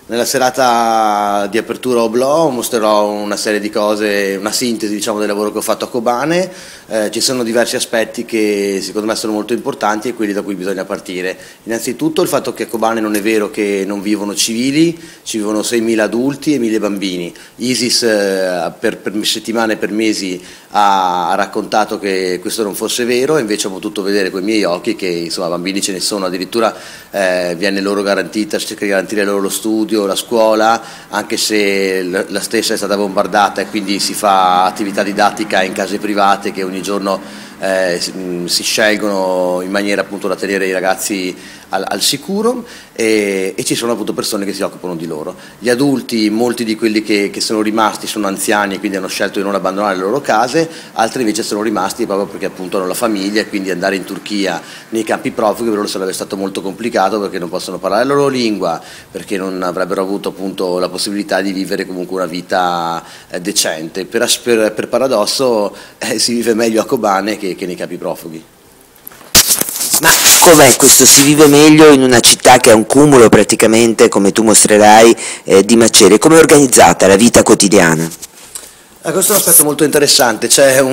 Nella serata di apertura Oblò mostrerò una serie di cose, una sintesi diciamo, del lavoro che ho fatto a Kobane. Ci sono diversi aspetti che secondo me sono molto importanti e quelli da cui bisogna partire. Innanzitutto il fatto che a Kobane non è vero che non vivono civili, ci vivono 6.000 adulti e 1.000 bambini. ISIS per settimane e per mesi ha raccontato che questo non fosse vero, e invece ho potuto vedere con i miei occhi che insomma bambini ce ne sono, addirittura viene loro garantita, si cerca di garantire loro lo studio, la scuola, anche se la stessa è stata bombardata, e quindi si fa attività didattica in case private che ogni giorno si scelgono in maniera appunto da tenere i ragazzi al sicuro, e ci sono appunto persone che si occupano di loro. Gli adulti, molti di quelli che sono rimasti sono anziani e quindi hanno scelto di non abbandonare le loro case, altri invece sono rimasti proprio perché appunto hanno la famiglia, e quindi andare in Turchia nei campi profughi per loro sarebbe stato molto complicato, perché non possono parlare la loro lingua, perché non avrebbero avuto appunto la possibilità di vivere comunque una vita decente. Per paradosso si vive meglio a Kobane che nei campi profughi. Ma com'è questo? Si vive meglio in una città che ha un cumulo praticamente, come tu mostrerai, di macerie. Come è organizzata la vita quotidiana? Questo è un aspetto molto interessante.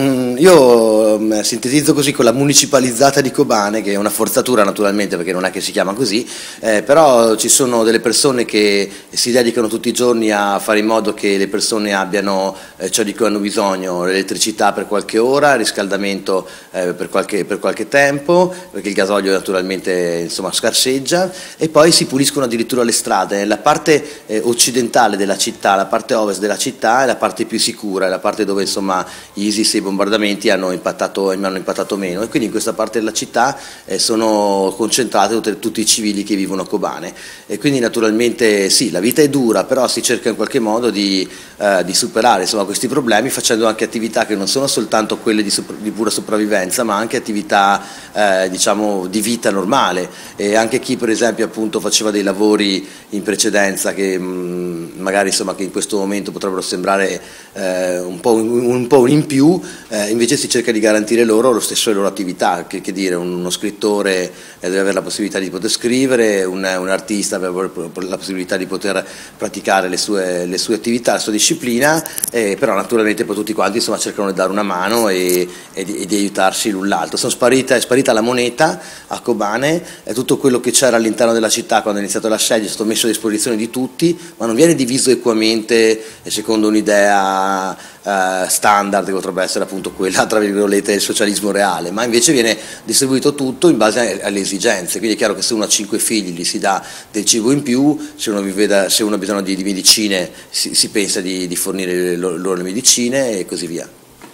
Io sintetizzo così con la municipalizzata di Kobane, che è una forzatura naturalmente perché non è che si chiama così, però ci sono delle persone che si dedicano tutti i giorni a fare in modo che le persone abbiano ciò di cui hanno bisogno: l'elettricità per qualche ora, il riscaldamento per qualche tempo, perché il gasolio naturalmente insomma scarseggia, e poi si puliscono addirittura le strade. La parte occidentale della città, la parte ovest della città è la parte più sicura, è la parte dove insomma ISIS e i bombardamenti mi hanno impattato meno, e quindi in questa parte della città sono concentrati tutti i civili che vivono a Kobane, e quindi naturalmente sì, la vita è dura, però si cerca in qualche modo di superare insomma questi problemi, facendo anche attività che non sono soltanto quelle di pura sopravvivenza, ma anche attività diciamo di vita normale. E anche chi per esempio appunto faceva dei lavori in precedenza che magari insomma che in questo momento potrebbero sembrare un po' un in più, invece si cerca di garantire loro lo stesso le loro attività. Che dire, uno scrittore deve avere la possibilità di poter scrivere, un artista deve avere la possibilità di poter praticare le sue attività, la sua disciplina, però naturalmente poi tutti quanti insomma cercano di dare una mano e di aiutarsi l'un l'altro. È sparita la moneta a Kobane, tutto quello che c'era all'interno della città quando è iniziato l'assedio è stato messo a disposizione di tutti, ma non viene diviso equamente secondo un'idea standard che potrebbe essere appunto quella tra virgolette del socialismo reale, ma invece viene distribuito tutto in base alle esigenze. Quindi è chiaro che se uno ha 5 figli gli si dà del cibo in più, se uno ha bisogno di medicine si pensa di fornire loro le medicine e così via.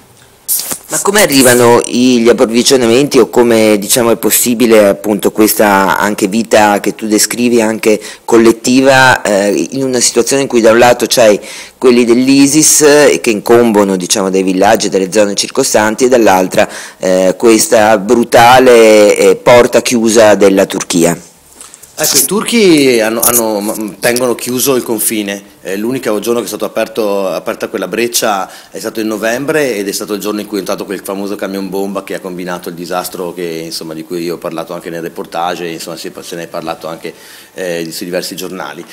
Ma come arrivano gli approvvigionamenti, o come diciamo è possibile appunto questa anche vita che tu descrivi anche collettiva in una situazione in cui da un lato c'hai quelli dell'ISIS che incombono diciamo dai villaggi e dalle zone circostanti, e dall'altra questa brutale porta chiusa della Turchia? Ecco, i turchi tengono chiuso il confine. L'unico giorno che è stato aperta quella breccia è stato in novembre, ed è stato il giorno in cui è entrato quel famoso camion bomba che ha combinato il disastro insomma, di cui io ho parlato anche nel reportage, insomma, se ne è parlato anche sui diversi giornali.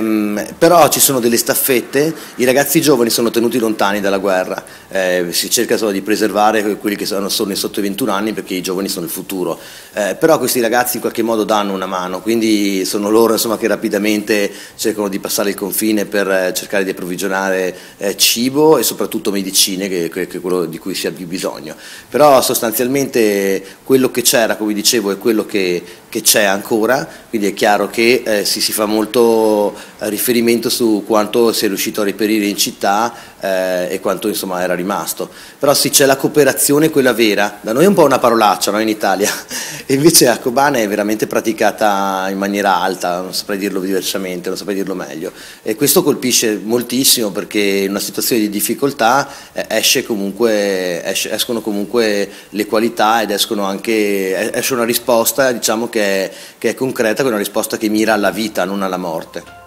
Però ci sono delle staffette, i ragazzi giovani sono tenuti lontani dalla guerra, si cerca solo di preservare quelli che sono sotto i 21 anni, perché i giovani sono il futuro, però questi ragazzi in qualche modo danno una mano, quindi sono loro insomma, che rapidamente cercano di passare il confine per cercare di approvvigionare cibo e soprattutto medicine, che è quello di cui si ha più bisogno. Però sostanzialmente quello che c'era, come dicevo, è quello che c'è ancora, quindi è chiaro che si fa molto riferimento su quanto si è riuscito a reperire in città e quanto insomma era rimasto. Però sì, c'è la cooperazione, quella vera. Da noi è un po' una parolaccia, no, in Italia, e invece a Kobane è veramente praticata in maniera alta, non saprei dirlo diversamente, non saprei dirlo meglio, e questo colpisce moltissimo, perché in una situazione di difficoltà escono comunque le qualità, ed esce una risposta diciamo che è concreta, che è una risposta che mira alla vita, non alla morte.